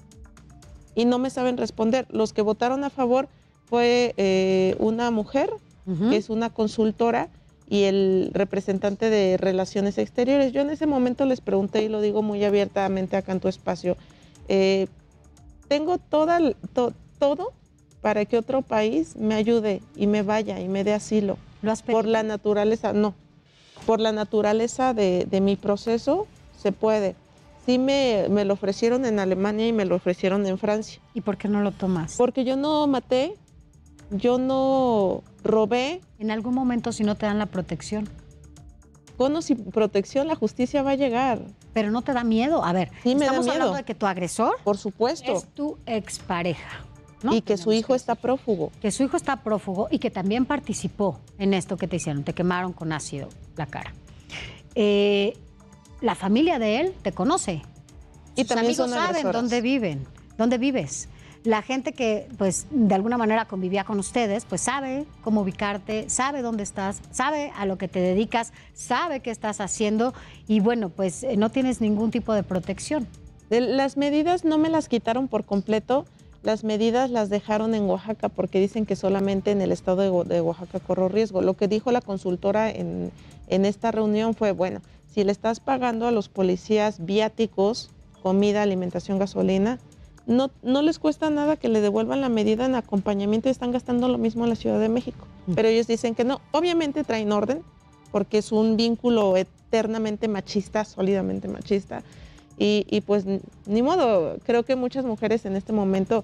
Y no me saben responder. Los que votaron a favor fue eh, una mujer, uh-huh. que es una consultora, y el representante de Relaciones Exteriores. Yo en ese momento les pregunté, y lo digo muy abiertamente acá en tu espacio, eh, tengo toda, to, todo para que otro país me ayude y me vaya y me dé asilo. ¿Lo has pedido? Por la naturaleza, no. Por la naturaleza de, de mi proceso se puede. Sí me, me lo ofrecieron en Alemania y me lo ofrecieron en Francia. ¿Y por qué no lo tomas? Porque yo no maté, yo no robé. En algún momento si no te dan la protección. conos y protección, la justicia va a llegar. Pero no te da miedo. A ver, sí, me estamos da miedo. hablando de que tu agresor, por supuesto, es tu expareja, ¿no? Y que su hijo que está prófugo. Que su hijo está prófugo y que también participó en esto que te hicieron, te quemaron con ácido la cara. Eh, la familia de él te conoce. Y Sus también amigos son saben agresoras. dónde viven, dónde vives. La gente que, pues, de alguna manera convivía con ustedes, pues sabe cómo ubicarte, sabe dónde estás, sabe a lo que te dedicas, sabe qué estás haciendo y, bueno, pues eh, no tienes ningún tipo de protección. De las medidas no me las quitaron por completo, las medidas las dejaron en Oaxaca porque dicen que solamente en el estado de, de Oaxaca corro riesgo. Lo que dijo la consultora en, en esta reunión fue, bueno, si le estás pagando a los policías viáticos, comida, alimentación, gasolina, No, no les cuesta nada que le devuelvan la medida en acompañamiento y están gastando lo mismo en la Ciudad de México. Pero ellos dicen que no. Obviamente traen orden porque es un vínculo eternamente machista, sólidamente machista. Y, y pues ni modo, creo que muchas mujeres en este momento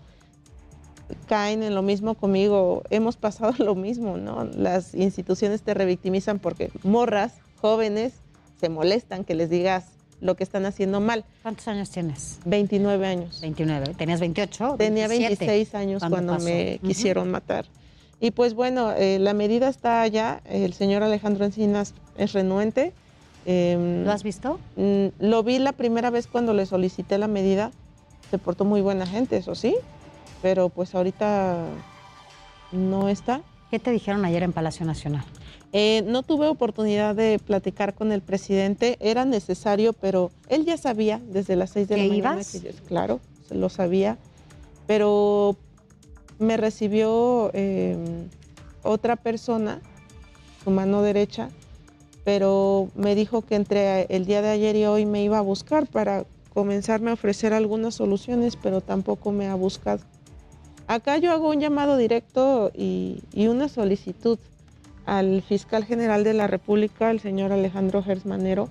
caen en lo mismo conmigo. Hemos pasado lo mismo, ¿no? Las instituciones te revictimizan porque morras, jóvenes, se molestan que les digas lo que están haciendo mal. ¿Cuántos años tienes? veintinueve años. veintinueve. ¿Tenías veintiocho? Tenía veintisiete. veintiséis años cuando pasó? me Uh-huh. quisieron matar. Y pues bueno, eh, la medida está allá. El señor Alejandro Encinas es renuente. Eh, ¿Lo has visto? Mm, lo vi la primera vez cuando le solicité la medida. Se portó muy buena gente, eso sí. Pero pues ahorita no está. ¿Qué te dijeron ayer en Palacio Nacional? Eh, no tuve oportunidad de platicar con el presidente, era necesario, pero él ya sabía desde las seis de la ¿Que mañana ibas? que yo, claro, se lo sabía, pero me recibió eh, otra persona, su mano derecha, pero me dijo que entre el día de ayer y hoy me iba a buscar para comenzarme a ofrecer algunas soluciones, pero tampoco me ha buscado. Acá yo hago un llamado directo y, y una solicitud al fiscal general de la República, el señor Alejandro Gersmanero,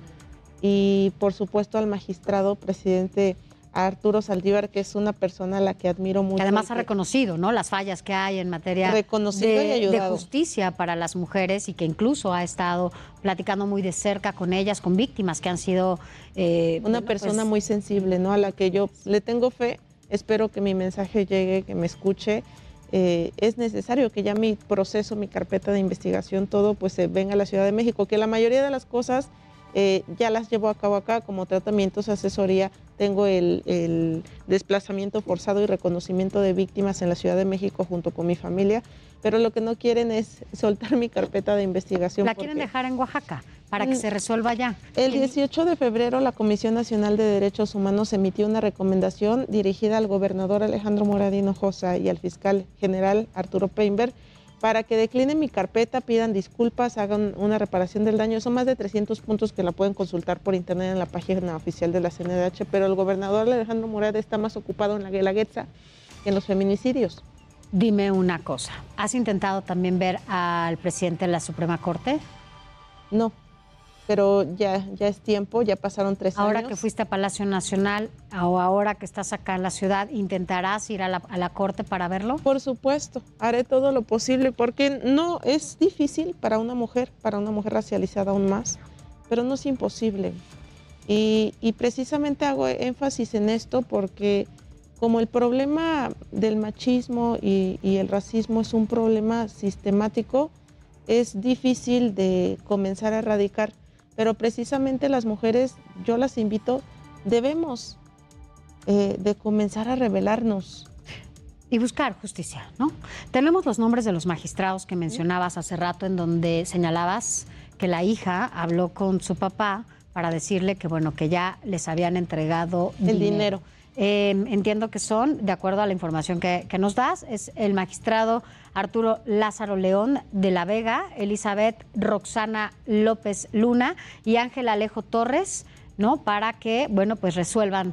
y por supuesto al magistrado presidente Arturo Saldívar, que es una persona a la que admiro mucho. Que además que ha reconocido, ¿no?, las fallas que hay en materia Reconocido de, y ayudado. de justicia para las mujeres y que incluso ha estado platicando muy de cerca con ellas, con víctimas que han sido... Eh, una bueno, persona pues, muy sensible, ¿no?, a la que yo le tengo fe. Espero que mi mensaje llegue, que me escuche. Eh, es necesario que ya mi proceso, mi carpeta de investigación, todo, pues se venga a la Ciudad de México, que la mayoría de las cosas eh, ya las llevo a cabo acá, como tratamientos, asesoría, tengo el, el desplazamiento forzado y reconocimiento de víctimas en la Ciudad de México junto con mi familia, pero lo que no quieren es soltar mi carpeta de investigación. La quieren dejar en Oaxaca para que Mm. se resuelva allá. El dieciocho de febrero la Comisión Nacional de Derechos Humanos emitió una recomendación dirigida al gobernador Alejandro Murat Hinojosa y al fiscal general Arturo Peinberg para que declinen mi carpeta, pidan disculpas, hagan una reparación del daño. Son más de trescientos puntos que la pueden consultar por internet en la página oficial de la C N D H, pero el gobernador Alejandro Murat está más ocupado en la Guelaguetza que en los feminicidios. Dime una cosa, ¿has intentado también ver al presidente de la Suprema Corte? No, pero ya, ya es tiempo, ya pasaron tres Ahora años. que fuiste a Palacio Nacional o ahora que estás acá en la ciudad, ¿intentarás ir a la, a la Corte para verlo? Por supuesto, haré todo lo posible porque no es difícil para una mujer, para una mujer racializada aún más, pero no es imposible. Y, y precisamente hago énfasis en esto porque como el problema del machismo y, y el racismo es un problema sistemático, es difícil de comenzar a erradicar. Pero precisamente las mujeres, yo las invito, debemos eh, de comenzar a rebelarnos. Y buscar justicia, ¿no? Tenemos los nombres de los magistrados que mencionabas hace rato, en donde señalabas que la hija habló con su papá para decirle que, bueno, que ya les habían entregado El dinero. dinero. Eh, entiendo que son, de acuerdo a la información que, que nos das, es el magistrado Arturo Lázaro León de la Vega, Elizabeth Roxana López Luna y Ángel Alejo Torres, ¿no? Para que, bueno, pues resuelvan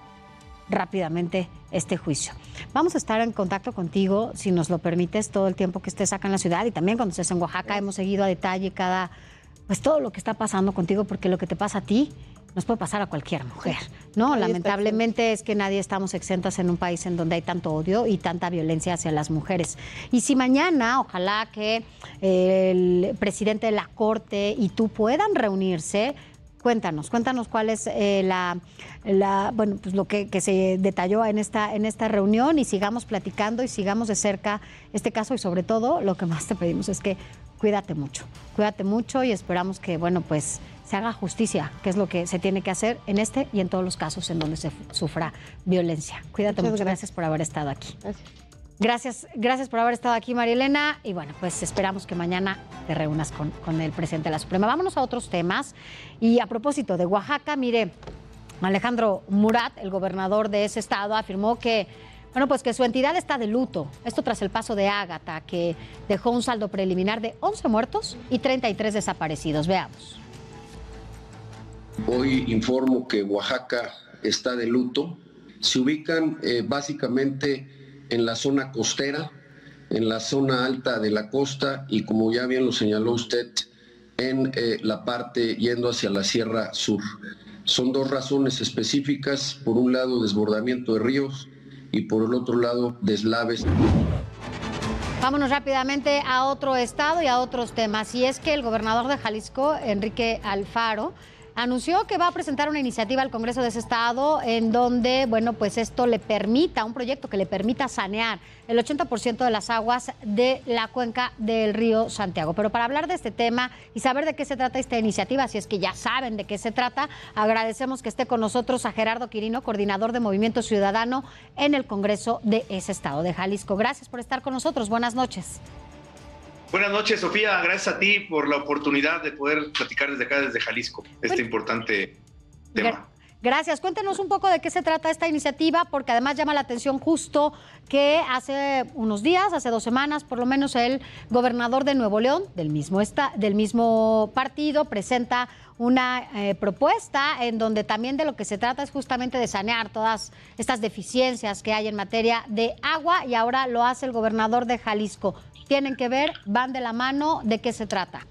rápidamente este juicio. Vamos a estar en contacto contigo, si nos lo permites, todo el tiempo que estés acá en la ciudad y también cuando estés en Oaxaca. Hemos seguido a detalle cada, pues todo lo que está pasando contigo, porque lo que te pasa a ti nos puede pasar a cualquier mujer, ¿no? Ahí Lamentablemente es que nadie estamos exentas en un país en donde hay tanto odio y tanta violencia hacia las mujeres. Y si mañana, ojalá que el presidente de la Corte y tú puedan reunirse, cuéntanos, cuéntanos cuál es eh, la, la, bueno, pues lo que, que se detalló en esta, en esta reunión y sigamos platicando y sigamos de cerca este caso y sobre todo lo que más te pedimos es que cuídate mucho, cuídate mucho y esperamos que, bueno, pues se haga justicia, que es lo que se tiene que hacer en este y en todos los casos en donde se sufra violencia. Cuídate mucho, gracias. gracias por haber estado aquí. Gracias. Gracias, gracias por haber estado aquí, María Elena. Y bueno, pues esperamos que mañana te reúnas con, con el presidente de la Suprema. Vámonos a otros temas. Y a propósito de Oaxaca, mire, Alejandro Murat, el gobernador de ese estado, afirmó que, bueno, pues que su entidad está de luto. Esto tras el paso de Ágata, que dejó un saldo preliminar de once muertos y treinta y tres desaparecidos. Veamos. Hoy informo que Oaxaca está de luto. Se ubican eh, básicamente en la zona costera, en la zona alta de la costa y, como ya bien lo señaló usted, en eh, la parte yendo hacia la Sierra Sur. Son dos razones específicas: por un lado desbordamiento de ríos y por el otro lado deslaves. Vámonos rápidamente a otro estado y a otros temas. Y es que el gobernador de Jalisco, Enrique Alfaro, anunció que va a presentar una iniciativa al Congreso de ese estado en donde, bueno, pues esto le permita, un proyecto que le permita sanear el ochenta por ciento de las aguas de la cuenca del río Santiago. Pero para hablar de este tema y saber de qué se trata esta iniciativa, si es que ya saben de qué se trata, agradecemos que esté con nosotros a Gerardo Quirino, coordinador de Movimiento Ciudadano en el Congreso de ese estado de Jalisco. Gracias por estar con nosotros. Buenas noches. Buenas noches, Sofía. Gracias a ti por la oportunidad de poder platicar desde acá, desde Jalisco, este bueno, importante tema. Gracias. Cuéntenos un poco de qué se trata esta iniciativa, porque además llama la atención justo que hace unos días, hace dos semanas, por lo menos el gobernador de Nuevo León, del mismo, esta, del mismo partido, presenta una eh, propuesta en donde también de lo que se trata es justamente de sanear todas estas deficiencias que hay en materia de agua, y ahora lo hace el gobernador de Jalisco. Tienen que ver, van de la mano, ¿de qué se trata?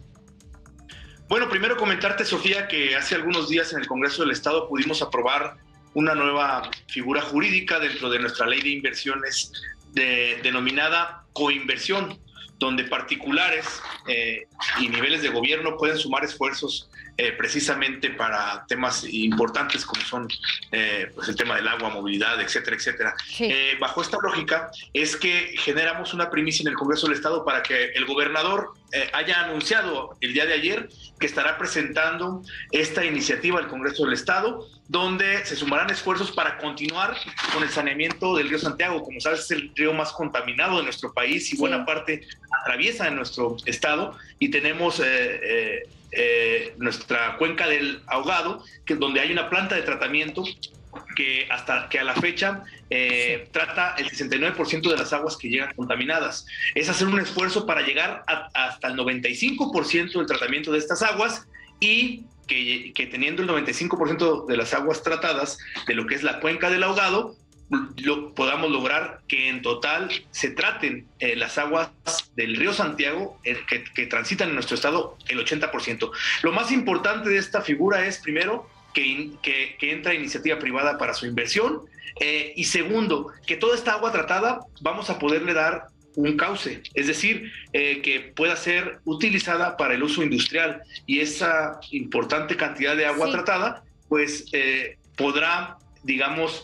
Bueno, primero comentarte, Sofía, que hace algunos días en el Congreso del Estado pudimos aprobar una nueva figura jurídica dentro de nuestra ley de inversiones de, denominada coinversión, donde particulares eh, y niveles de gobierno pueden sumar esfuerzos eh, precisamente para temas importantes como son eh, pues el tema del agua, movilidad, etcétera, etcétera. Sí. Eh, bajo esta lógica es que generamos una primicia en el Congreso del Estado para que el gobernador eh, haya anunciado el día de ayer que estará presentando esta iniciativa al Congreso del Estado, donde se sumarán esfuerzos para continuar con el saneamiento del río Santiago. Como sabes, es el río más contaminado de nuestro país y sí. buena parte atraviesa en nuestro estado, y tenemos eh, eh, eh, nuestra cuenca del Ahogado, que es donde hay una planta de tratamiento que hasta que a la fecha eh, sí. trata el sesenta y nueve por ciento de las aguas que llegan contaminadas. Es hacer un esfuerzo para llegar a, hasta el noventa y cinco por ciento del tratamiento de estas aguas, y que, que teniendo el noventa y cinco por ciento de las aguas tratadas de lo que es la cuenca del Ahogado, lo, podamos lograr que en total se traten eh, las aguas del río Santiago eh, que, que transitan en nuestro estado el ochenta por ciento. Lo más importante de esta figura es, primero, que, que, que entra iniciativa privada para su inversión, eh, y segundo, que toda esta agua tratada vamos a poderle dar un cauce, es decir, eh, que pueda ser utilizada para el uso industrial, y esa importante cantidad de agua sí. tratada pues eh, podrá, digamos,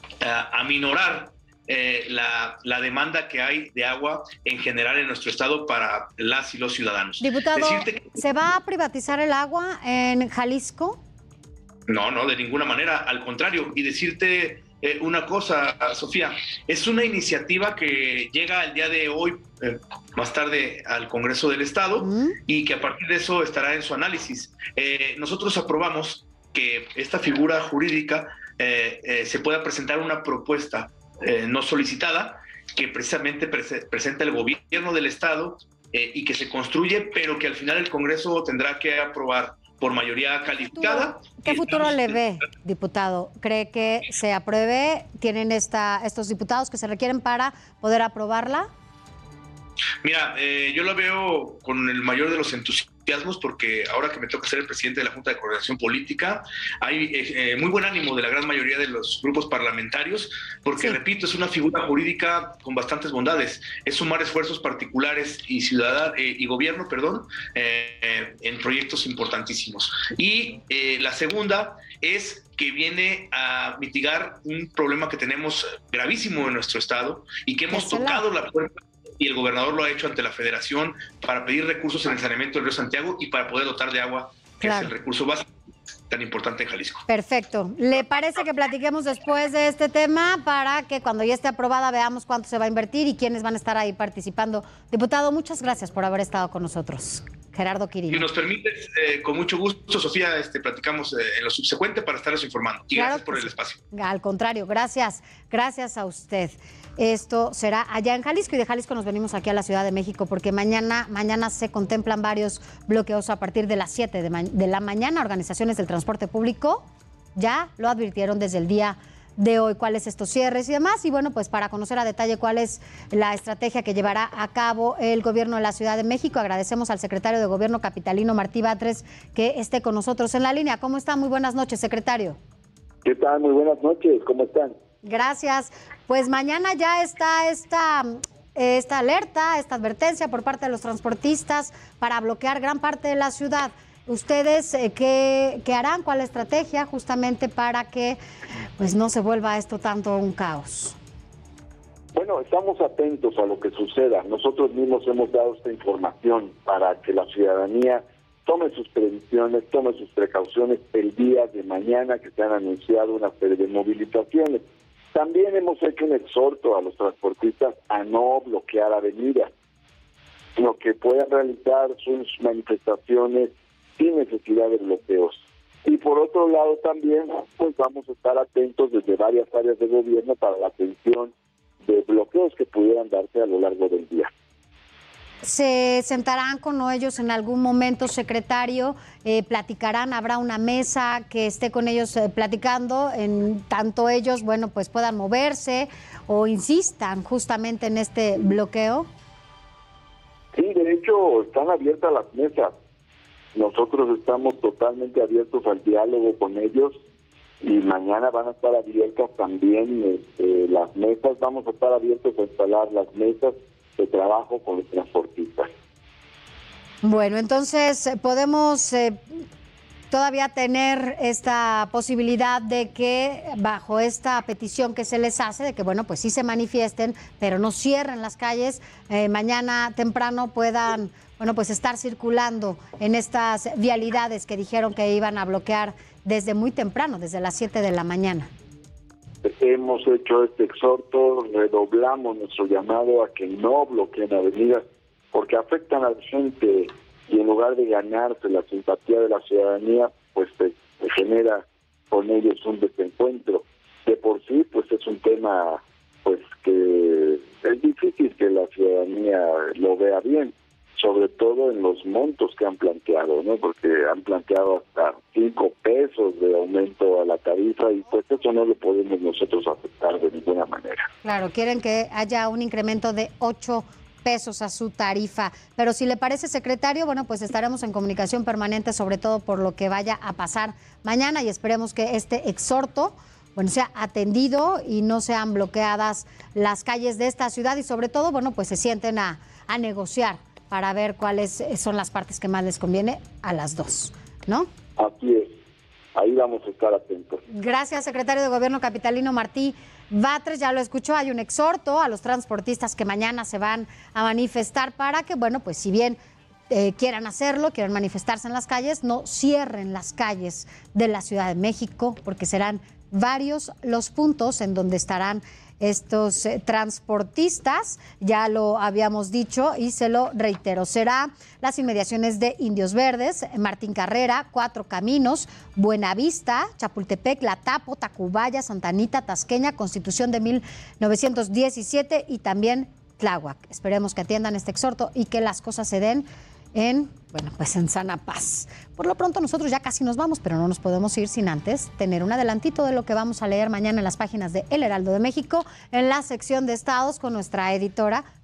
a aminorar eh, la, la demanda que hay de agua en general en nuestro estado para las y los ciudadanos. Diputado, que... ¿se va a privatizar el agua en Jalisco? No, no, de ninguna manera, al contrario. Y decirte eh, una cosa, Sofía, es una iniciativa que llega el día de hoy, eh, más tarde, al Congreso del Estado, ¿Mm? y que a partir de eso estará en su análisis. Eh, nosotros aprobamos que esta figura jurídica Eh, eh, se pueda presentar una propuesta eh, no solicitada que precisamente pre presenta el gobierno del estado eh, y que se construye, pero que al final el Congreso tendrá que aprobar por mayoría calificada. ¿Qué futuro le ve, diputado? ¿Cree que se apruebe? ¿Tienen esta, estos diputados que se requieren para poder aprobarla? Mira, eh, yo lo veo con el mayor de los entusiasmos porque ahora que me toca ser el presidente de la Junta de Coordinación Política, hay eh, muy buen ánimo de la gran mayoría de los grupos parlamentarios porque, sí. repito, es una figura jurídica con bastantes bondades. Es sumar esfuerzos particulares y ciudadanos eh, y gobierno, perdón, eh, en proyectos importantísimos. Y eh, la segunda es que viene a mitigar un problema que tenemos gravísimo en nuestro estado y que hemos tocado la puerta, y el gobernador lo ha hecho ante la federación para pedir recursos en el saneamiento del río Santiago y para poder dotar de agua, que claro. es el recurso básico tan importante en Jalisco. Perfecto. ¿Le parece que platiquemos después de este tema para que cuando ya esté aprobada veamos cuánto se va a invertir y quiénes van a estar ahí participando? Diputado, muchas gracias por haber estado con nosotros. Gerardo Quirino. Si nos permites, eh, con mucho gusto, Sofía, este, platicamos eh, en lo subsecuente para estarles informando. Y claro gracias por el espacio. Al contrario, gracias. Gracias a usted. Esto será allá en Jalisco y de Jalisco nos venimos aquí a la Ciudad de México porque mañana, mañana se contemplan varios bloqueos a partir de las siete de, ma- de la mañana. Organizaciones del transporte público ya lo advirtieron desde el día de hoy, cuáles estos cierres y demás. Y bueno, pues para conocer a detalle cuál es la estrategia que llevará a cabo el gobierno de la Ciudad de México, agradecemos al secretario de Gobierno capitalino, Martí Batres, que esté con nosotros en la línea. ¿Cómo está? Muy buenas noches, secretario. ¿Qué tal? Muy buenas noches. ¿Cómo están? Gracias. Pues mañana ya está esta, esta alerta, esta advertencia por parte de los transportistas para bloquear gran parte de la ciudad. ¿Ustedes eh, qué, qué harán? ¿Cuál estrategia justamente para que pues no se vuelva esto tanto un caos? Bueno, estamos atentos a lo que suceda. Nosotros mismos hemos dado esta información para que la ciudadanía tome sus previsiones, tome sus precauciones el día de mañana que se han anunciado una serie de movilizaciones. También hemos hecho un exhorto a los transportistas a no bloquear avenidas, sino que puedan realizar sus manifestaciones sin necesidad de bloqueos. Y por otro lado también, pues vamos a estar atentos desde varias áreas de gobierno para la atención de bloqueos que pudieran darse a lo largo del día. ¿Se sentarán con ellos en algún momento, secretario? Eh, ¿Platicarán? ¿Habrá una mesa que esté con ellos eh, platicando? En tanto ellos, bueno, pues puedan moverse o insistan justamente en este bloqueo. Sí, de hecho, están abiertas las mesas. Nosotros estamos totalmente abiertos al diálogo con ellos y mañana van a estar abiertas también este, las mesas. Vamos a estar abiertos a instalar las mesas de trabajo con los transportistas. Bueno, entonces podemos eh, todavía tener esta posibilidad de que bajo esta petición que se les hace, de que bueno, pues sí se manifiesten, pero no cierren las calles, eh, mañana temprano puedan, bueno, pues estar circulando en estas vialidades que dijeron que iban a bloquear desde muy temprano, desde las siete de la mañana. Hemos hecho este exhorto, redoblamos nuestro llamado a que no bloqueen avenidas porque afectan a la gente y en lugar de ganarse la simpatía de la ciudadanía, pues se, se genera con ellos un desencuentro. De por sí, pues es un tema pues que es difícil que la ciudadanía lo vea bien, sobre todo en los montos que han planteado, ¿no? Porque han planteado hasta cinco pesos de aumento a la tarifa y pues eso no lo podemos nosotros aceptar de ninguna manera. Claro, quieren que haya un incremento de ocho pesos a su tarifa. Pero si le parece, secretario, bueno, pues estaremos en comunicación permanente, sobre todo por lo que vaya a pasar mañana y esperemos que este exhorto, bueno, sea atendido y no sean bloqueadas las calles de esta ciudad y sobre todo, bueno, pues se sienten a, a negociar para ver cuáles son las partes que más les conviene a las dos, ¿no? Así es. Ahí vamos a estar atentos. Gracias, secretario de Gobierno capitalino Martí Batres. Ya lo escuchó, hay un exhorto a los transportistas que mañana se van a manifestar para que, bueno, pues si bien eh, quieran hacerlo, quieran manifestarse en las calles, no cierren las calles de la Ciudad de México, porque serán varios los puntos en donde estarán estos eh, transportistas, ya lo habíamos dicho y se lo reitero, será las inmediaciones de Indios Verdes, Martín Carrera, Cuatro Caminos, Buenavista, Chapultepec, La Tapo, Tacubaya, Santa Anita, Tasqueña, Constitución de mil novecientos diecisiete y también Tláhuac. Esperemos que atiendan este exhorto y que las cosas se den en, bueno, pues en sana paz. Por lo pronto nosotros ya casi nos vamos, pero no nos podemos ir sin antes tener un adelantito de lo que vamos a leer mañana en las páginas de El Heraldo de México, en la sección de estados con nuestra editora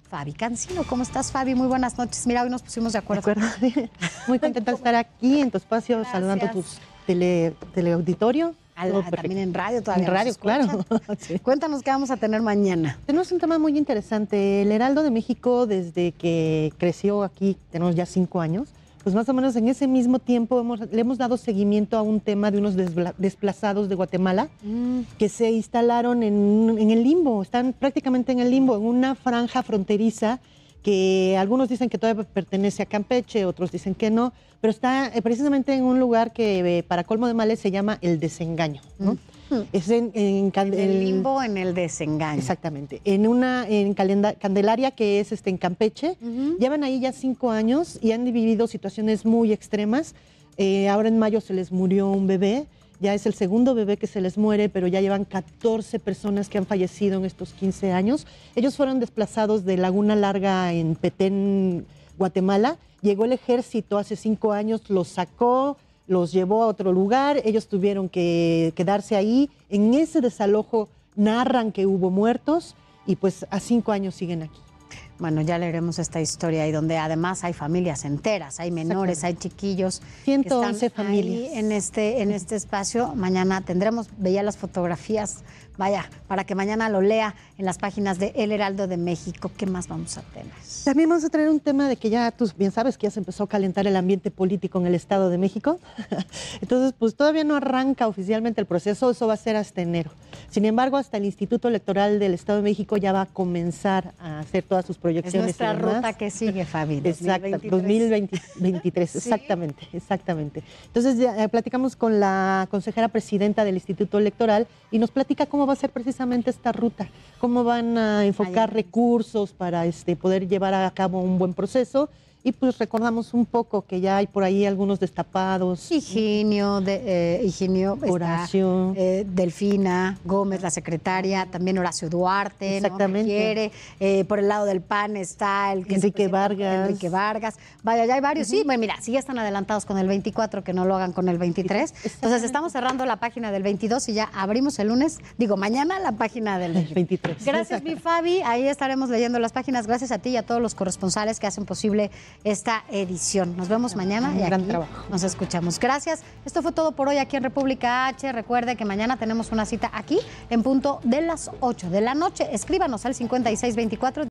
Fabi Cancino. ¿Cómo estás, Fabi? Muy buenas noches. Mira, hoy nos pusimos de acuerdo. De acuerdo. Muy contenta de estar aquí en tu espacio, Gracias. saludando a tu tele, teleauditorio. Al, también en radio todavía. En radio, claro. Sí. Cuéntanos qué vamos a tener mañana. Tenemos un tema muy interesante. El Heraldo de México, desde que creció aquí, tenemos ya cinco años, pues más o menos en ese mismo tiempo hemos, le hemos dado seguimiento a un tema de unos desplazados de Guatemala mm. que se instalaron en, en el limbo, están prácticamente en el limbo, en una franja fronteriza que algunos dicen que todavía pertenece a Campeche, otros dicen que no, pero está eh, precisamente en un lugar que eh, para colmo de males se llama El Desengaño, ¿no? Mm. Es en, en, en el limbo, en el desengaño. Exactamente. En una en Candelaria, que es este, en Campeche, uh-huh. llevan ahí ya cinco años y han vivido situaciones muy extremas. Eh, ahora en mayo se les murió un bebé, ya es el segundo bebé que se les muere, pero ya llevan catorce personas que han fallecido en estos quince años. Ellos fueron desplazados de Laguna Larga en Petén, Guatemala. Llegó el ejército hace cinco años, los sacó, los llevó a otro lugar, ellos tuvieron que quedarse ahí. En ese desalojo narran que hubo muertos y pues a cinco años siguen aquí. Bueno, ya leeremos esta historia y donde además hay familias enteras, hay menores, hay chiquillos. ciento once familias. Ahí en este, en este espacio. Mañana tendremos, veía las fotografías, vaya, para que mañana lo lea en las páginas de El Heraldo de México. ¿Qué más vamos a tener? También vamos a tener un tema de que ya tú bien sabes que ya se empezó a calentar el ambiente político en el Estado de México. Entonces, pues todavía no arranca oficialmente el proceso, eso va a ser hasta enero. Sin embargo, hasta el Instituto Electoral del Estado de México ya va a comenzar a hacer todas sus proyecciones. Es nuestra ruta que sigue, Fabi. Exacto, dos mil veintitrés, ¿Sí? exactamente, exactamente. Entonces ya eh, platicamos con la consejera presidenta del Instituto Electoral y nos platica cómo va a ser precisamente esta ruta, cómo van a enfocar Ay, recursos para este, poder llevar a cabo un buen proceso. Y pues recordamos un poco que ya hay por ahí algunos destapados. Higinio, de, eh, Higinio Horacio. Está, eh, Delfina Gómez, la secretaria, también Horacio Duarte, Exactamente. ¿no? Quiere. Eh, por el lado del P A N está el que Enrique Vargas. Enrique Vargas. Vaya, ya hay varios. Uh-huh. Sí, bueno, mira, si ya están adelantados con el veinticuatro, que no lo hagan con el veintitrés. Entonces estamos cerrando la página del veintidós y ya abrimos el lunes, digo, mañana la página del veintitrés. Gracias, mi Fabi. Ahí estaremos leyendo las páginas. Gracias a ti y a todos los corresponsales que hacen posible esta edición. Nos vemos mañana y gran aquí trabajo. Nos escuchamos. Gracias. Esto fue todo por hoy aquí en República H. Recuerde que mañana tenemos una cita aquí en punto de las ocho de la noche. Escríbanos al cincuenta y seis veinticuatro.